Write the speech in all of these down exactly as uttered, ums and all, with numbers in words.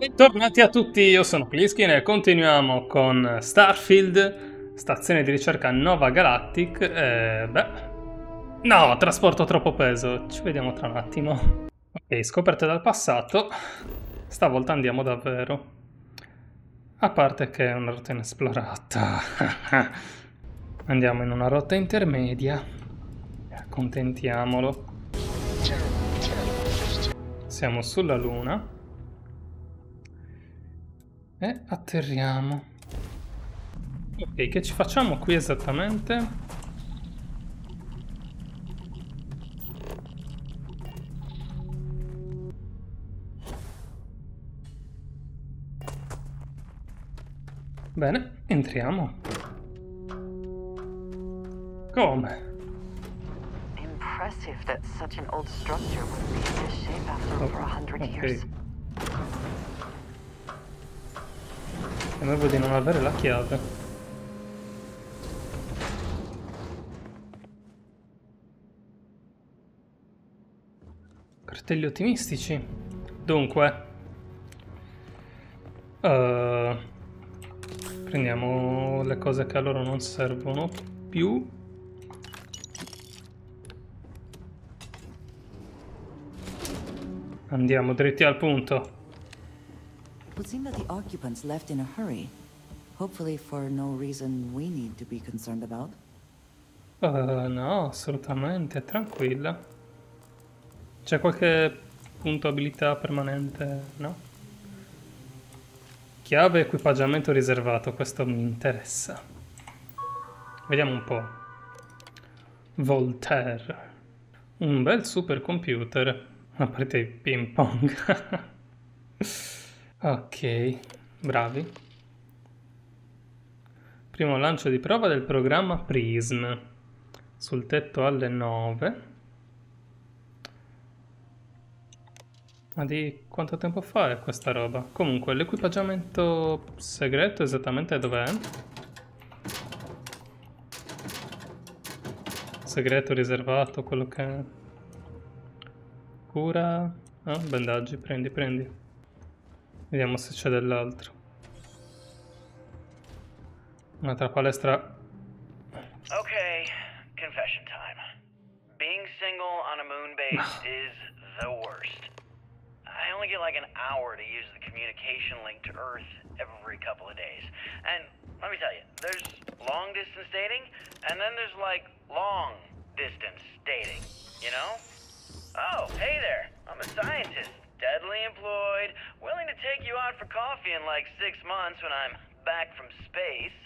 Bentornati a tutti, io sono Pliskin e continuiamo con Starfield, stazione di ricerca Nova Galactic. E beh, no, trasporto troppo peso, ci vediamo tra un attimo. Ok, scoperte dal passato, stavolta andiamo davvero. A parte che è una rotta inesplorata. Andiamo in una rotta intermedia, accontentiamolo. Siamo sulla Luna. E atterriamo. Ok, che ci facciamo qui esattamente? Bene, entriamo. Come? Impressive that such an old structure would be in this shape after over a hundred years. Ok. Temevo di non avere la chiave. Cartelli ottimistici. Dunque. Uh, prendiamo le cose che a loro non servono più. Andiamo dritti al punto. It would seem that the occupants left in a hurry. Hopefully for no reason we need to be concerned about. Uh, no, assolutamente, tranquilla. C'è qualche punto abilità permanente, no? Chiave equipaggiamento riservato, questo mi interessa. Vediamo un po'. Voltaire. Un bel supercomputer. A parte il ping pong. Ok, bravi. Primo lancio di prova del programma Prism. Sul tetto alle nove. Ma di quanto tempo fa è questa roba? Comunque, l'equipaggiamento segreto esattamente dov'è? Segreto, riservato, quello che è. Cura. Ah, bandaggi, prendi, prendi. Vediamo se c'è dell'altro. Un'altra palestra. Okay, confession time. Being single on a moon base is the worst. I only get like an hour to use the communication link to Earth every couple of days. And let me tell you, there's long distance dating, and then there's like long distance dating, you know? Oh, hey there, I'm a scientist, steadily employed, willing to take you out for coffee in like six months when I'm back from space.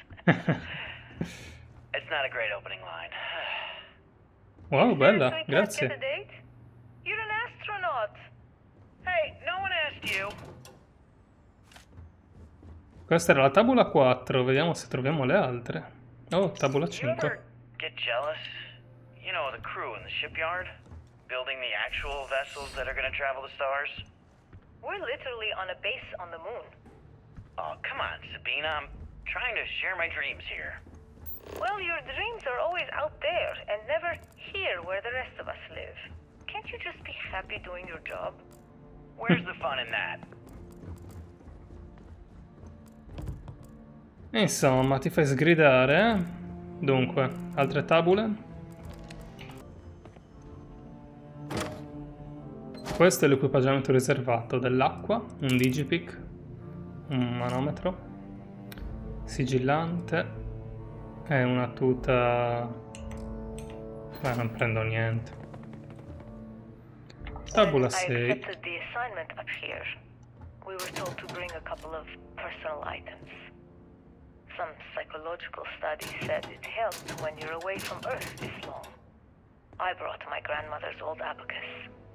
It's not a great opening line. Wow, bella, grazie. Get a date? You're an astronaut. Hey, no one asked you. Questa era la tabula quattro, vediamo se troviamo le altre. Oh, tabula You cinque. ever get jealous? You know, the crew in the shipyard? Building the actual vessels that are gonna travel the stars? We're literally on a base on the moon. Oh, come on, Sabina. I'm trying to share my dreams here. Well, your dreams are always out there and never here where the rest of us live. Can't you just be happy doing your job? Where's the fun in that? Insomma, ti fai sgridare, eh? Dunque, altre tabule? Questo è l'equipaggiamento riservato dell'acqua, un digipic, un manometro, sigillante e una tuta. Ma non prendo niente. Tabula I sei. accepted the assignment up here. We were told to bring a couple of personal items. Some psychological study said it helped when you're away from Earth this long. I brought my grandmother's old abacus.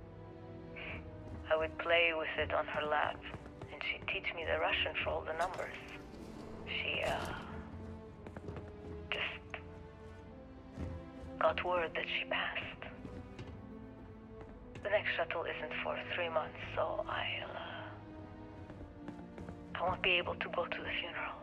I would play with it on her lap, and she'd teach me the Russian for all the numbers. She, uh... just... got word that she passed. The next shuttle isn't for three months, so I'll, uh... I won't be able to go to the funeral.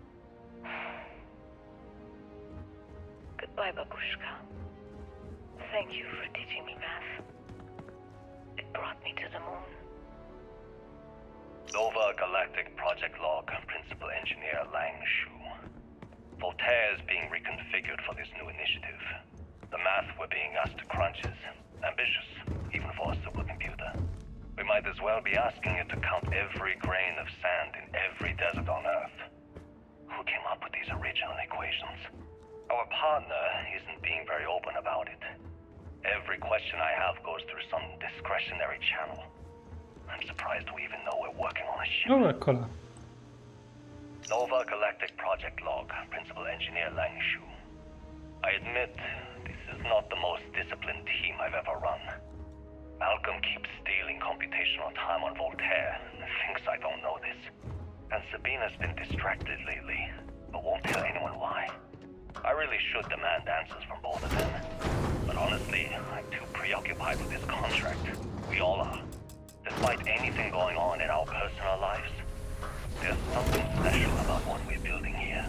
Goodbye, Babushka. Thank you for teaching me math. It brought me to the moon. Nova Galactic Project Log, Principal Engineer Lang Shu. Voltaire is being reconfigured for this new initiative. The math we're being asked to crunch is ambitious, even for a supercomputer. We might as well be asking it to count every grain of sand in every desert on Earth. Who came up with these original equations? Our partner isn't being very open about it. Every question I have goes through some discretionary channel. I'm surprised we even know we're working on a ship. Oh, eccola. Nova Galactic Project Log, Principal Engineer Lang Shu. I admit, this is not the most disciplined team I've ever run. Malcolm keeps stealing computational time on Voltaire and thinks I don't know this. And Sabina's been distracted lately, but won't tell anyone why. I really should demand answers from both of them. But honestly, I'm too preoccupied with this contract. We all are. Despite anything going on in our personal lives, there's something special about what we're building here.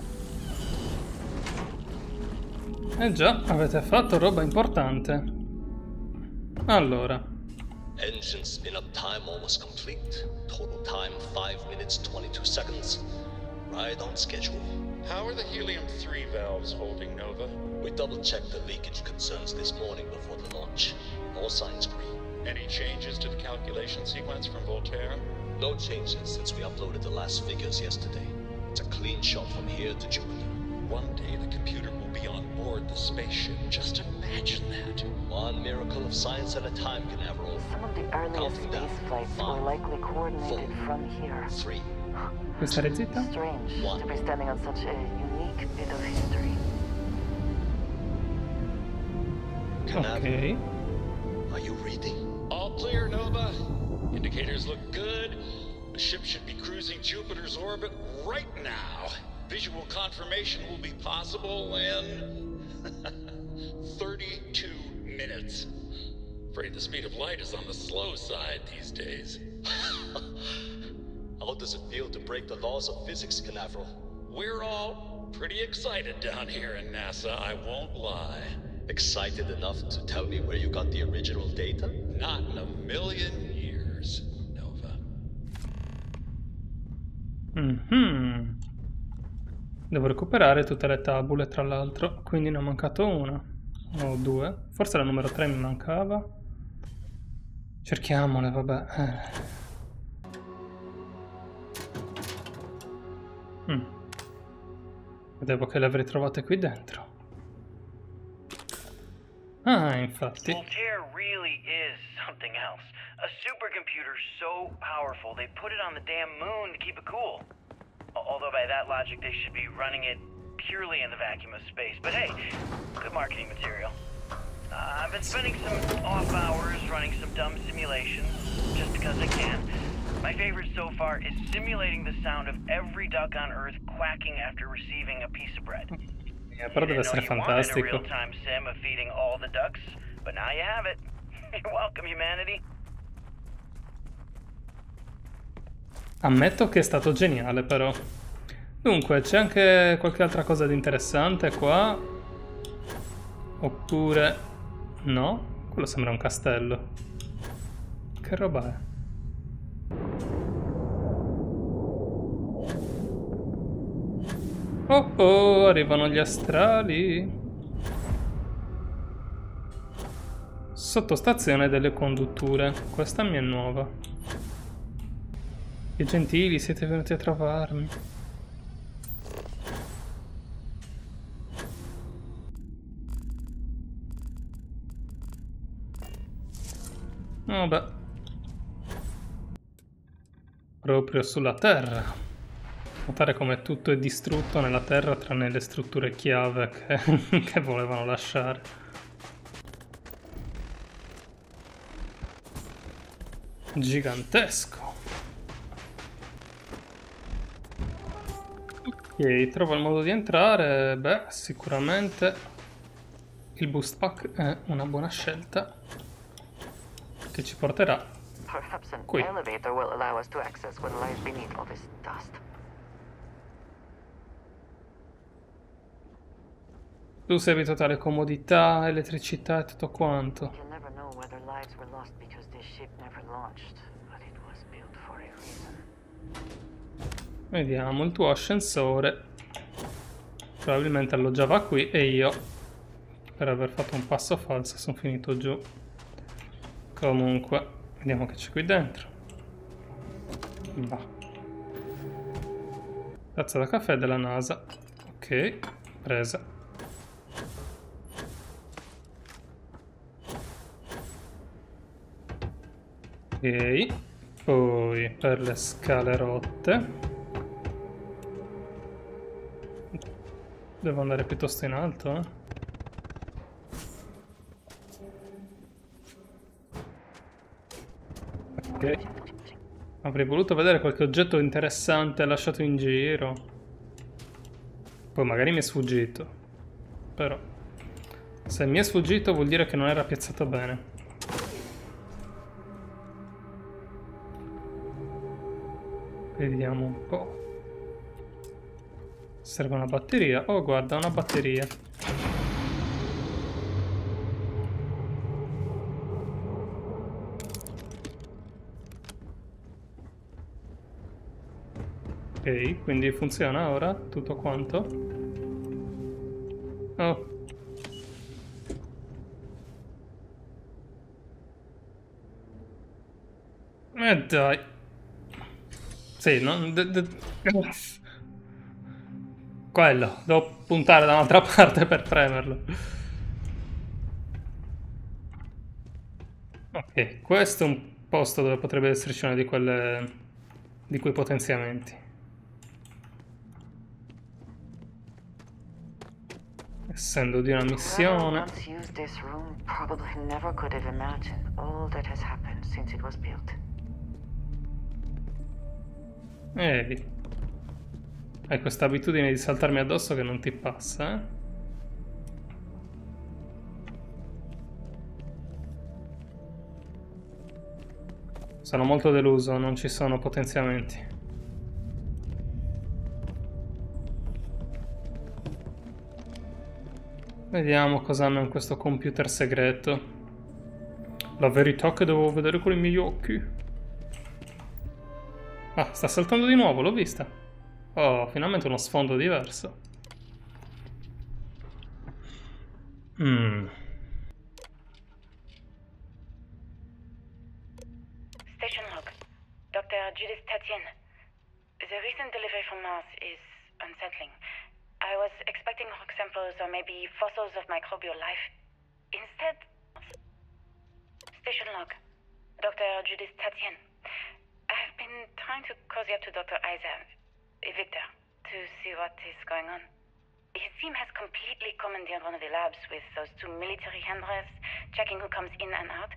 Eh già, avete fatto roba importante. Allora. Engine spin-up time almost complete. Total time five minutes twenty-two seconds. Right on schedule. How are the helium three valves holding, Nova? We double-checked the leakage concerns this morning before the launch. All signs green. Any changes to the calculation sequence from Voltaire? No changes since we uploaded the last figures yesterday. It's a clean shot from here to Jupiter. One day the computer will be on board the spaceship. Just imagine that. One miracle of science at a time, Canaveral. Some of the earliest Counting down. space flights Five, were likely coordinated four, from here. Three. Puoi stare zitta? Strange One. to be standing on such a unique bit of history. Canaveral, Ok. are you reading? All clear, Nova. Indicators look good. The ship should be cruising Jupiter's orbit right now. Visual confirmation will be possible in thirty-two minutes. Afraid the speed of light is on the slow side these days. How does it feel to break the laws of physics, Canaveral? We're all pretty excited down here in NASA, I won't lie. Excited enough to tell me where you got the original data? Not in a million years, Nova. Mhm. Devo recuperare tutte le tabule, tra l'altro, quindi ne ho mancato una o due. Forse la numero tre mi mancava. Cerchiamole, vabbè. Eh. Mm. Vedevo che le avrei trovate qui dentro. Ah, infatti. Voltaire really is something else. A supercomputer so powerful they put it on the damn moon to keep it cool. Although by that logic they should be running it purely in the vacuum of space. But hey, good marketing material. Uh, I've been spending some off hours running some dumb simulations, just because I can. My favorite so far is simulating the sound of every duck on Earth quacking after receiving a piece of bread. Eh, però deve essere fantastico. Real-time sim of feeding all the ducks, but now you have it. You're welcome, humanity. Ammetto che è stato geniale, però. Dunque, c'è anche qualche altra cosa di interessante qua? Oppure... no? Quello sembra un castello. Che roba è? Oh oh, arrivano gli astrali. Sottostazione delle condutture. Questa mi è nuova. Che gentili siete venuti a trovarmi. Vabbè. Proprio sulla Terra. Notare come tutto è distrutto nella Terra tranne le strutture chiave che, che volevano lasciare. Gigantesco. Ok, trovo il modo di entrare. Beh, sicuramente il boost pack è una buona scelta che ci porterà Perhaps an qui. elevator will allow us to access what lies beneath all this dust. Tu sei abituato alle comodità, elettricità e tutto quanto. You'll never know whether lives were lost because this ship never launched, but it was built for a reason. Vediamo, il tuo ascensore probabilmente alloggiava qui e io, per aver fatto un passo falso, sono finito giù. Comunque, vediamo che c'è qui dentro. Va. Tazza da caffè della NASA. Ok, presa. Ok, poi per le scale rotte. Devo andare piuttosto in alto, eh? Ok. Avrei voluto vedere qualche oggetto interessante lasciato in giro. Poi magari mi è sfuggito. Però, se mi è sfuggito vuol dire che non era piazzato bene. Vediamo un po'. Serve una batteria. Oh, guarda, una batteria. Ok, quindi funziona ora tutto quanto. Oh. Eh dai. Sì, non... de- de- Quello, devo puntare da un'altra parte per premerlo. Ok, questo è un posto dove potrebbe esserci una di quelle... di quei potenziamenti. Essendo di una missione... Once used this room probably never could have imagined all that has happened since it was built. Ehi. Hai questa abitudine di saltarmi addosso che non ti passa, eh? Sono molto deluso, non ci sono potenziamenti. Vediamo cosa hanno in questo computer segreto. La verità che devo vedere con i miei occhi. Ah, sta saltando di nuovo, l'ho vista. Oh, finalmente uno sfondo diverso. Mm. Station log. Doctor Judith Tatien. The recent delivery from Mars is unsettling. I was expecting rock samples or maybe fossils of microbial life. Instead... Station log. Doctor Judith Tatien. I've been trying to cozy up to Doctor Isa, Victor, to see what is going on. His team has completely commandeered one of the labs with those two military handrails, checking who comes in and out.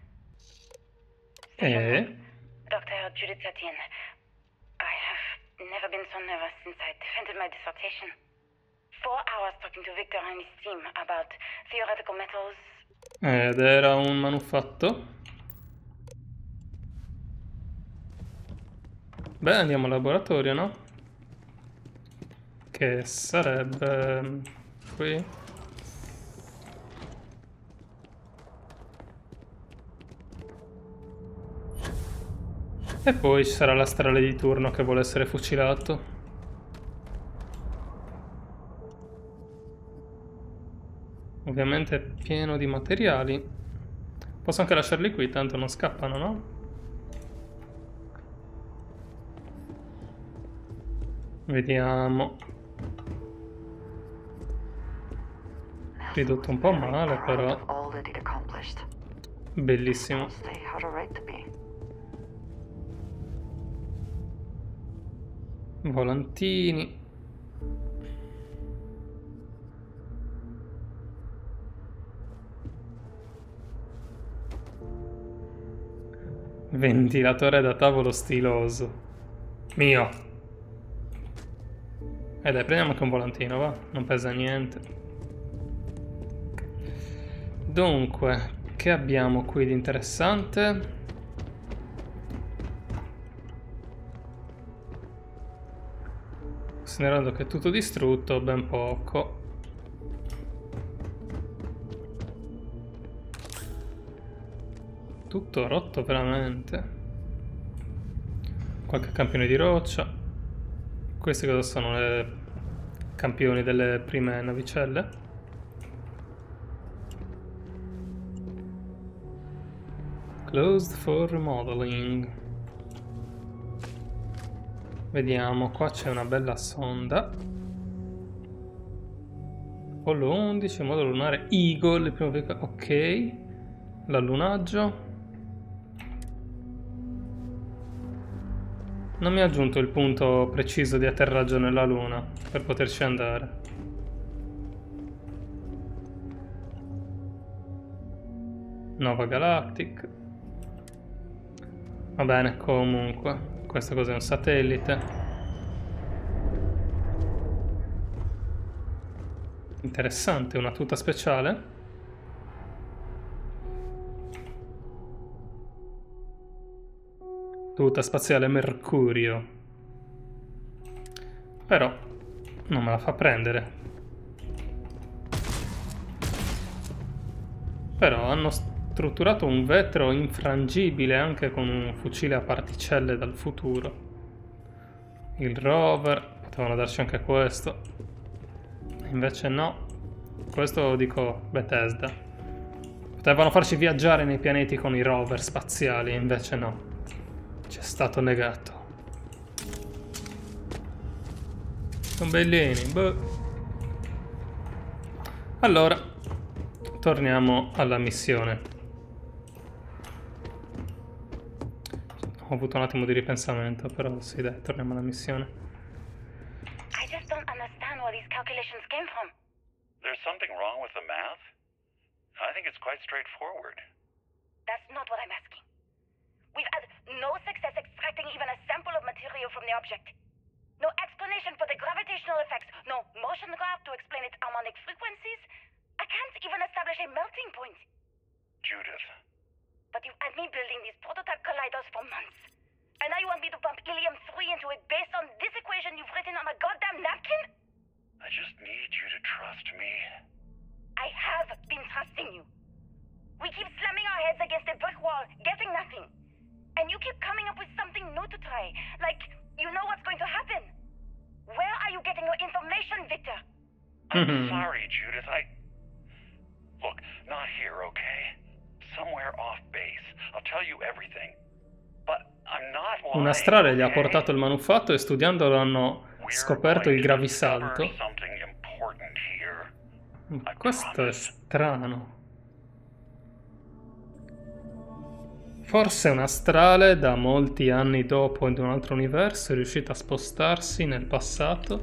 Eh? Doctor Judith Tatien. I have never been so nervous since I defended my dissertation. Four hours talking to Victor and his team about theoretical metals. Ed era un manufatto. Beh, andiamo al laboratorio, no? Che sarebbe... qui. E poi ci sarà l'astrale di turno che vuole essere fucilato. Ovviamente è pieno di materiali. Posso anche lasciarli qui, tanto non scappano, no? Vediamo. Ridotto un po' male, però. Bellissimo. Volantini. Ventilatore da tavolo stiloso. Mio. E eh dai, prendiamo anche un volantino, va? Non pesa niente. Dunque, che abbiamo qui di interessante? Considerando che è tutto distrutto, ben poco. Tutto rotto veramente. Qualche campione di roccia. Questi cosa sono? Le campioni delle prime navicelle? Closed for remodeling. Vediamo, qua c'è una bella sonda. Apollo undici, modulo lunare Eagle, il primo veicolo. Ok. L'allunaggio. Non mi ha aggiunto il punto preciso di atterraggio nella Luna per poterci andare. Nova Galactic. Va bene, comunque. Questo cos'è? Un satellite. Interessante, una tuta speciale. Tuta spaziale Mercurio. Però non me la fa prendere. Però hanno strutturato un vetro infrangibile anche con un fucile a particelle dal futuro. Il rover, potevano darci anche questo. Invece no. Questo dico Bethesda. Potevano farci viaggiare nei pianeti con i rover spaziali, invece no. Ci è stato negato. Sono bellini. Boh. Allora, torniamo alla missione. Ho avuto un attimo di ripensamento, però sì, dai, torniamo alla missione. I just don't understand where these calculations came from. There's something wrong with the math? I think it's quite straightforward. That's not what I'm asking. We've had no success extracting even a sample of material from the object. No explanation for the gravitational effects. No motion graph to explain its harmonic frequencies. I can't even establish a melting point. Judith. But you've had me building these prototype colliders for months. And now you want me to pump helium three into it based on this equation you've written on a goddamn napkin? I just need you to trust me. I have been trusting you. We keep slamming our heads against a brick wall, getting nothing. And you keep coming up with something new to try. Like, you know what's going to happen. Where are you getting your information, Victor? I'm sorry, Judith. I... Look, not here, okay? Somewhere off base. I'll tell you everything. But I'm not lying. Un astrale gli ha portato il manufatto e studiandolo hanno scoperto il gravisalto. Questo è strano. Forse un astrale da molti anni dopo in un altro universo è riuscito a spostarsi nel passato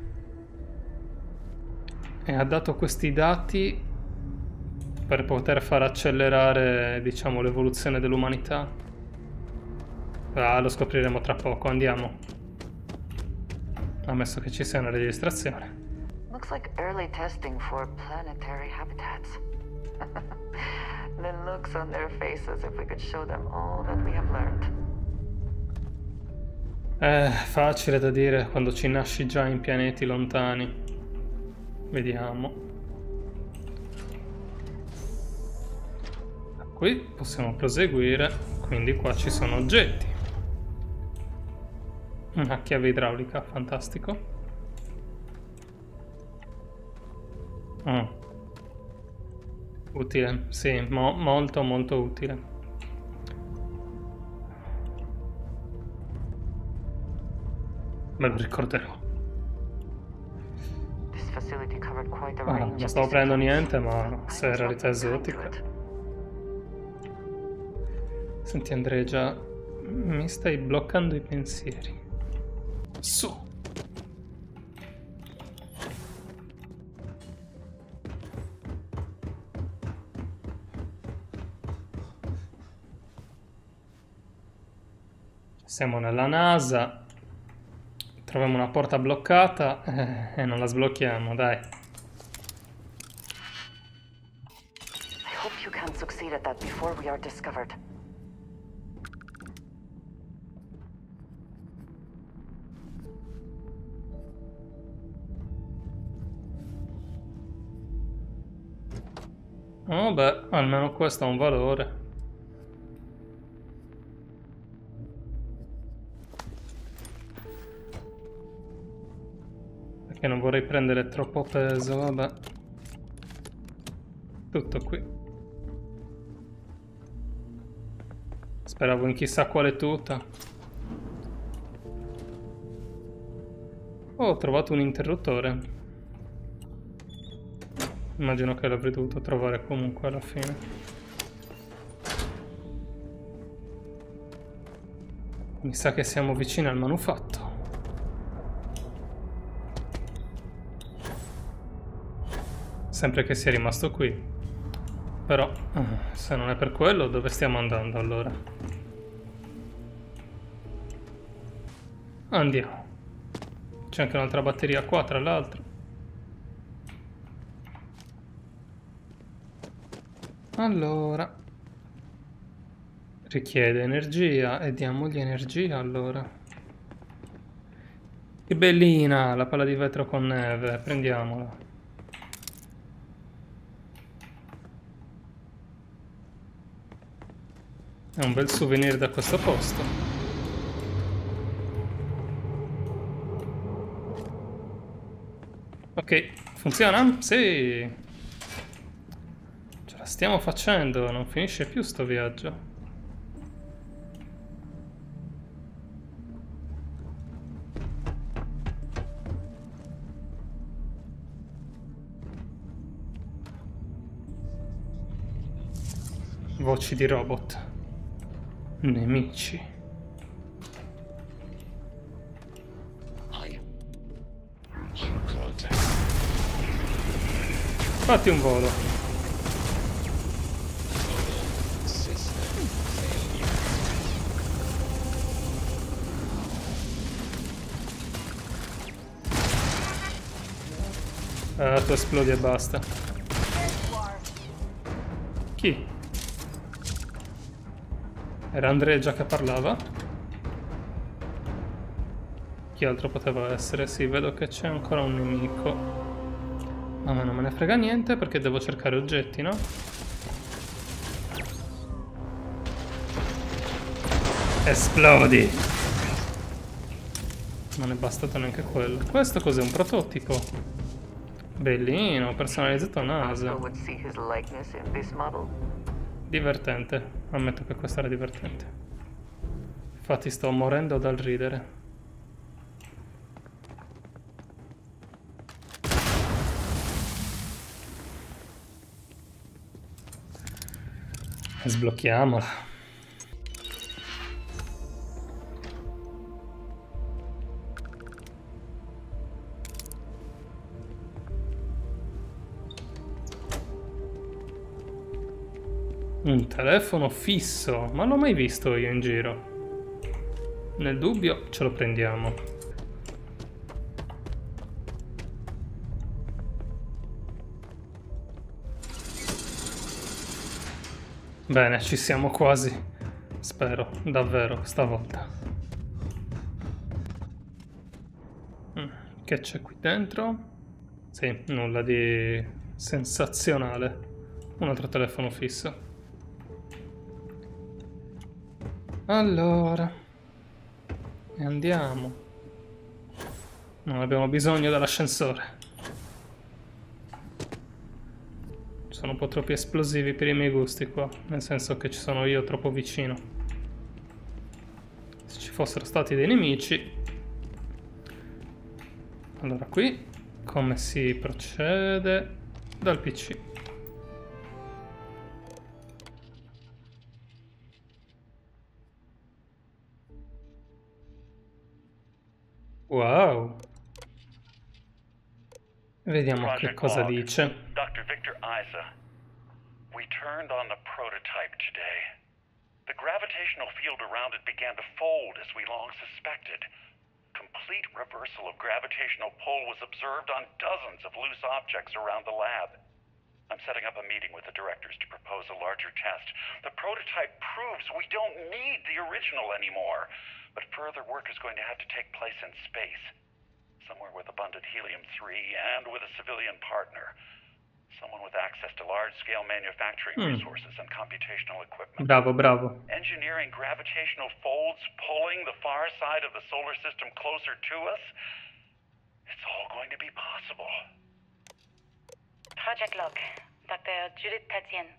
e ha dato questi dati per poter far accelerare, diciamo, l'evoluzione dell'umanità. Ah, lo scopriremo tra poco, andiamo. Ammesso che ci sia una registrazione. Looks like early testing for planetary habitats. The looks on their faces if we could show them all that we have learned. Eh, facile da dire quando ci nasci già in pianeti lontani. Vediamo. Qui possiamo proseguire, quindi qua ci sono oggetti. Una chiave idraulica, fantastico. Oh. Utile, sì, mo molto molto utile. Me lo ricorderò. Ah, non stavo prendendo niente, ma se è realtà esotica. Senti Andrea, mi stai bloccando i pensieri. Su! Siamo nella NASA, troviamo una porta bloccata eh, e non la sblocchiamo, dai. I hope you can succeed at that before we are discovered. Oh beh, almeno questo ha un valore. Perché non vorrei prendere troppo peso, vabbè. Tutto qui. Speravo in chissà quale tuta. Oh, ho trovato un interruttore. Immagino che l'avrei dovuto trovare comunque alla fine. Mi sa che siamo vicini al manufatto. Sempre che sia rimasto qui. Però, se non è per quello, dove stiamo andando allora? Andiamo. C'è anche un'altra batteria qua, tra l'altro. Allora. Richiede energia e diamogli energia allora. Che bellina, la palla di vetro con neve, prendiamola. È un bel souvenir da questo posto. Ok, funziona? Sì! Ce la stiamo facendo, non finisce più sto viaggio. Voci di robot. Nemici. Fatti un volo. Ah, tu esplodi e basta. Chi? Era Andrea che parlava? Chi altro poteva essere? Sì, vedo che c'è ancora un nemico. Ma a me non me ne frega niente perché devo cercare oggetti, no? Esplodi! Non è bastato neanche quello. Questo cos'è? Un prototipo? Bellino, personalizzato a NASA. Divertente, ammetto che questo era divertente. Infatti sto morendo dal ridere. Sblocchiamola. Un telefono fisso, ma non l'ho mai visto io in giro. Nel dubbio ce lo prendiamo. Bene, ci siamo quasi. Spero, davvero, stavolta. Che c'è qui dentro? Sì, nulla di sensazionale. Un altro telefono fisso. Allora, e andiamo. Non abbiamo bisogno dell'ascensore. Sono un po' troppi esplosivi per i miei gusti qua, nel senso che ci sono io troppo vicino. Se ci fossero stati dei nemici. Allora qui come si procede? Dal P C. Wow. Vediamo che cosa dice. Doctor Victor Isa, we turned on the prototype today. The gravitational field around it began to fold as we long suspected. Complete reversal of gravitational pull was observed on dozens of loose objects around the lab. I'm setting up a meeting with the directors to propose a larger test. The prototype proves we don't need the original anymore. But further work is going to have to take place in space, somewhere with abundant helium three and with a civilian partner. Someone with access to large-scale manufacturing hmm. resources and computational equipment. Bravo, bravo. Engineering gravitational folds, pulling the far side of the solar system closer to us. it's all going to be possible. Project log, Doctor Judith Tatien.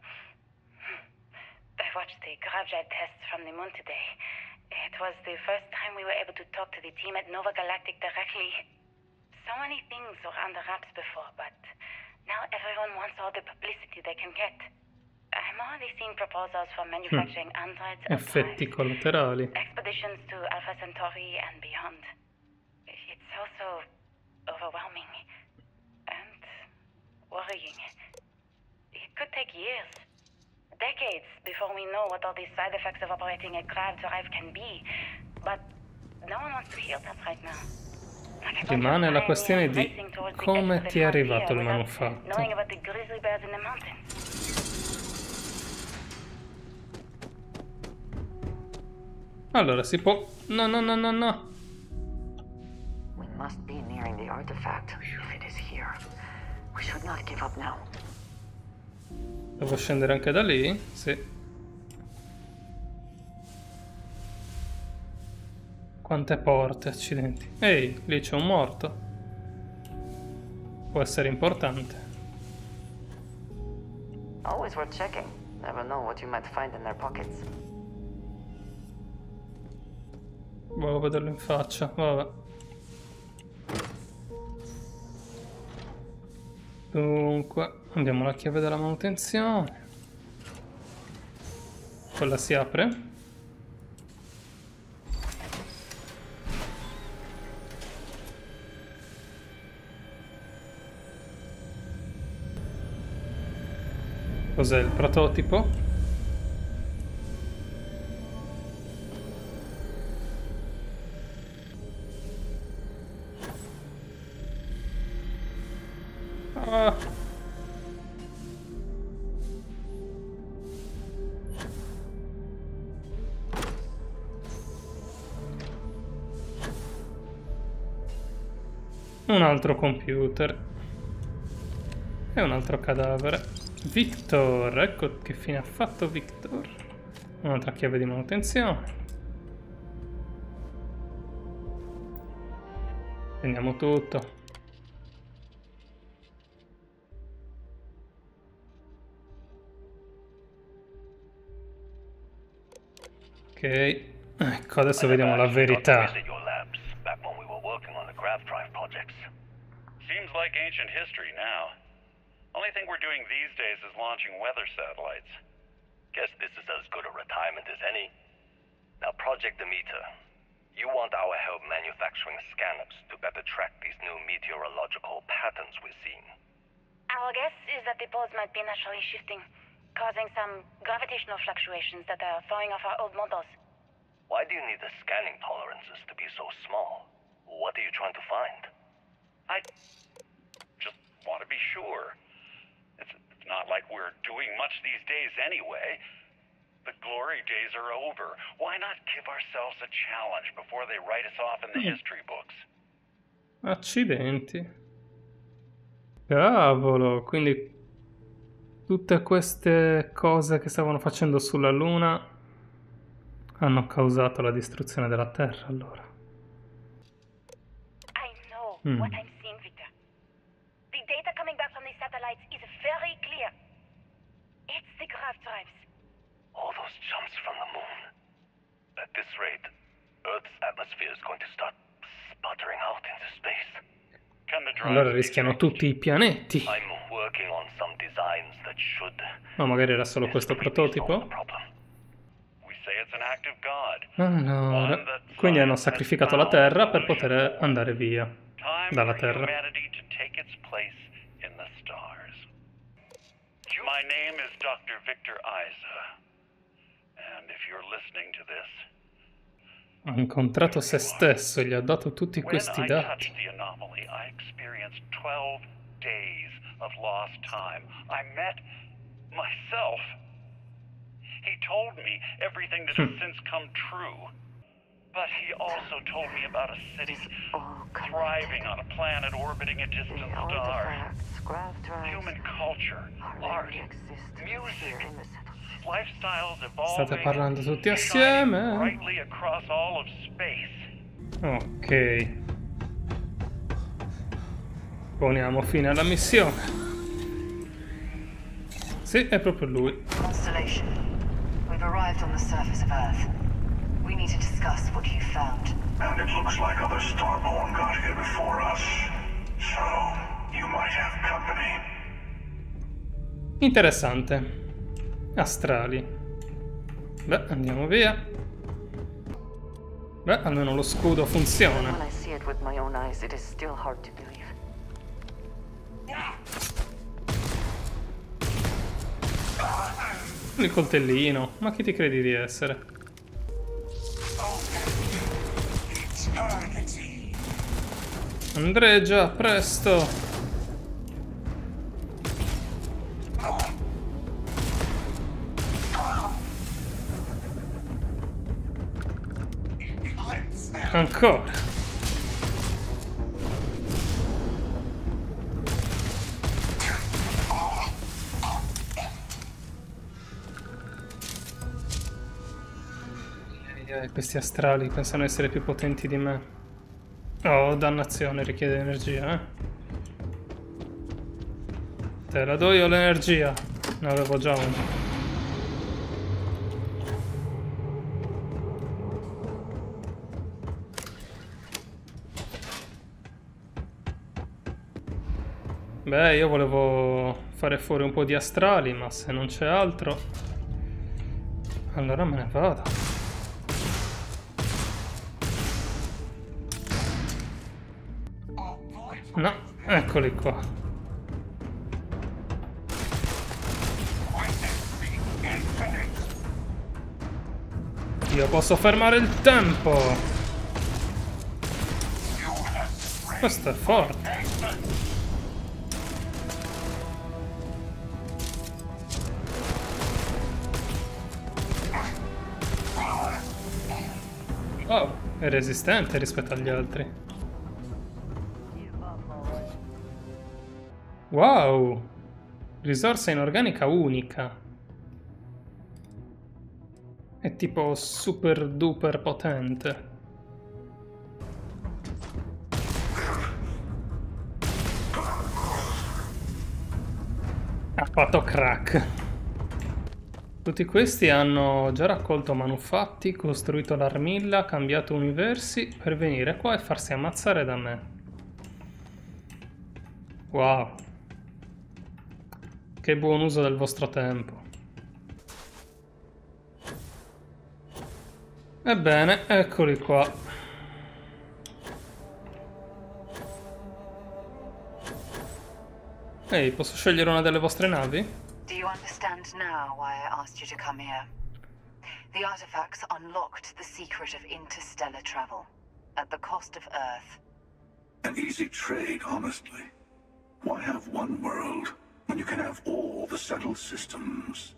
I watched the Gravjad tests from the moon today. It was the first time we were able to talk to the team at Nova Galactic directly. So many things were under wraps before, but now everyone wants all the publicity they can get. I'm already seeing proposals for manufacturing hmm. androids and effetti collaterali. Expeditions to Alpha Centauri and beyond. It's also overwhelming and worrying. It could take years, decades, before we know what all the side effects of operating a Grav drive can be. But no one wants to hear that right now. Rimane la questione di come ti è arrivato il manufatto. Allora si può... No, no, no, no, no. We must be nearing the artifact. If it is here, we should not give up now. Devo scendere anche da lì? Sì. Quante porte, accidenti. Ehi, lì c'è un morto. Può essere importante. Always worth checking. Never know what you might find in their pockets. Volevo vederlo in faccia, vabbè. Dunque, andiamo alla chiave della manutenzione. Quella si apre. Cos'è il prototipo? Ah. Un altro computer. E un altro cadavere. Victor, ecco che fine ha fatto Victor. Un'altra chiave di manutenzione. Prendiamo tutto. Ok, ecco adesso vediamo la verità. Seems like ancient history now. Only thing we're doing these days is launching weather satellites. Guess this is as good a retirement as any. Now, Project Demeter, you want our help manufacturing scanners to better track these new meteorological patterns we're seeing. Our guess is that the poles might be naturally shifting, causing some gravitational fluctuations that are throwing off our old models. Why do you need the scanning tolerances to be so small? What are you trying to find? I just want to be sure. It's not like we're doing much these days anyway. The glory days are over. Why not give ourselves a challenge before they write us off in the history books? Accidenti. Cavolo, quindi tutte queste cose che stavano facendo sulla Luna hanno causato la distruzione della Terra, allora. I know mm. what I'm seeing, Victor. The data coming back from the satellites is very clear. It's the grav drives. All those jumps from the moon. At this rate, Earth's atmosphere is going to start sputtering out into space. Allora rischiano tutti i pianeti. I'm working on some designs that should. Ma magari era solo questo prototipo? Allora, quindi hanno sacrificato la Terra per poter andare via dalla Terra. My name is Doctor Victor Isa, and if you're listening to this, ha incontrato se stesso e gli ha dato tutti questi when I dati. touched the anomaly, I experienced twelve days of lost time. I met myself. He told me everything that has since come true. But he also told me about a city thriving on a planet orbiting a distant star. Human culture, art, music, lifestyles evolving. State parlando tutti assieme? Brightly across all of space. Ok. Poniamo fine alla missione. Sì, è proprio lui. Constellation, we've arrived on the surface of Earth. We need to discuss what you found. And it looks like other Starborn got here before us. So, you might have company. Interessante. Astrali. Beh, andiamo via. Beh, almeno lo scudo funziona. When I see it with my own eyes, it is still hard to believe. Il coltellino. Ma chi ti credi di essere? Andreggia, presto! Ancora! Questi astrali pensano essere più potenti di me. Oh, dannazione, richiede energia, eh? Te la do io l'energia. Ne avevo già una. Beh, io volevo fare fuori un po' di astrali, ma se non c'è altro, allora me ne vado. No, eccoli qua. Io posso fermare il tempo. Questo è forte. Oh, è resistente rispetto agli altri. Wow! Risorsa inorganica unica. È tipo super duper potente. Ha fatto crack. Tutti questi hanno già raccolto manufatti, costruito l'armilla, cambiato universi per venire qua e farsi ammazzare da me. Wow. Che buon uso del vostro tempo. Ebbene, eccoli qua. Ehi, posso scegliere una delle vostre navi? Do you understand now why I asked you to come here? The artifacts unlocked the secret of interstellar travel, at the cost of Earth. An easy trade, honestly. Why have one world when you can have all the settled systems?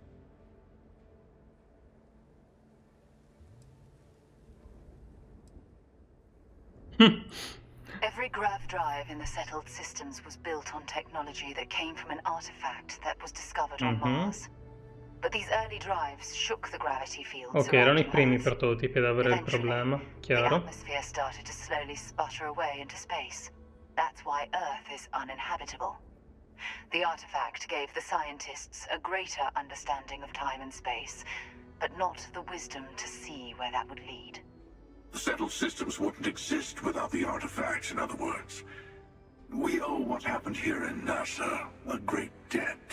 Every grav drive in the settled systems was built on technology that came from an artifact that was discovered on Mm-hmm. Mars. But these early drives shook the gravity fields. Ok, erano i surrounding primi Earth. prototipi ad avere il Eventually, problema, The chiaro. atmosphere started to slowly sputter away into space. That's why Earth is uninhabitable. The artifact gave the scientists a greater understanding of time and space, but not the wisdom to see where that would lead. The settled systems wouldn't exist without the artifacts, in other words. We owe what happened here in NASA a great debt.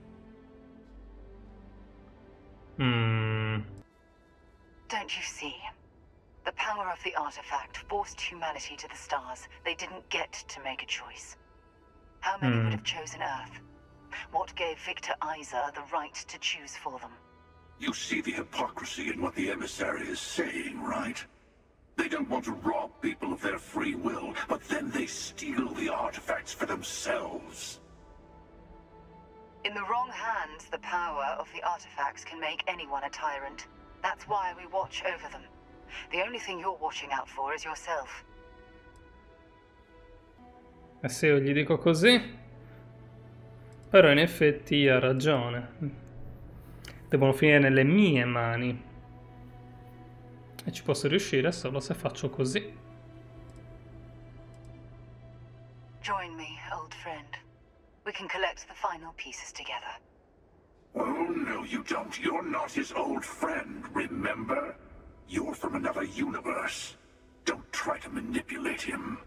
Hmm. Don't you see? The power of the artifact forced humanity to the stars. They didn't get to make a choice. How many Hmm. would have chosen Earth? What gave Victor Isa the right to choose for them? You see the hypocrisy in what the emissary is saying, right? They don't want to rob people of their free will, but then they steal the artifacts for themselves. In the wrong hands, the power of the artifacts can make anyone a tyrant. That's why we watch over them. The only thing you're watching out for is yourself. E se io gli dico così? Però in effetti ha ragione. Devono finire nelle mie mani. E ci posso riuscire solo se faccio così. Join me, old friend. We can collect the final pieces together. Oh, no, you don't. You're not his old friend, remember? You're from another universe. Don't try to manipulate him.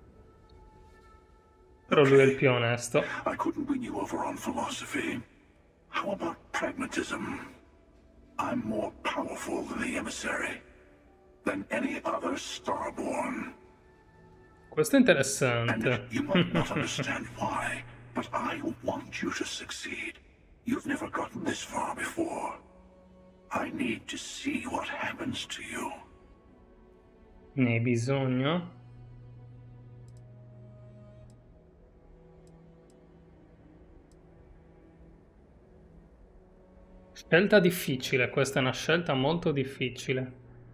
Però lui è il più onesto. I couldn't win you over on philosophy. How about pragmatism? I'm more powerful than the emissary. Than any other starborn. Questo è interessante. And you might not understand why, but I want you to succeed. You've never gotten this far before. I need to see what happens to you. Ne hai bisogno? Scelta difficile, questa è una scelta molto difficile.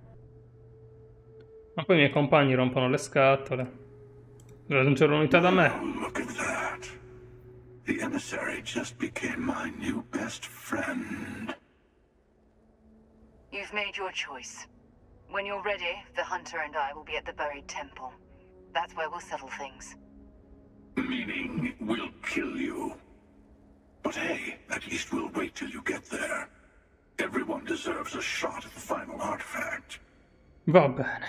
Ma poi i miei compagni rompono le scatole. Raggiungere l'unità da me. Oh, look at that. The emissary just became my new best friend. You've made your choice. When you're ready, the hunter and I will be at the buried temple. That's where we'll settle things. Meaning, we'll kill you. But hey, at least we'll wait till you get there. Everyone deserves a shot at the final artifact. Va bene.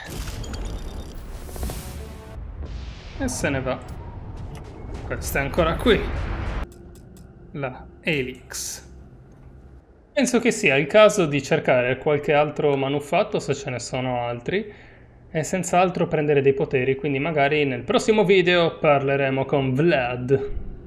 E se ne va. Questa è ancora qui. La Helix. Penso che sia il caso di cercare qualche altro manufatto, se ce ne sono altri, e senza altro prendere dei poteri, quindi magari nel prossimo video parleremo con Vlad.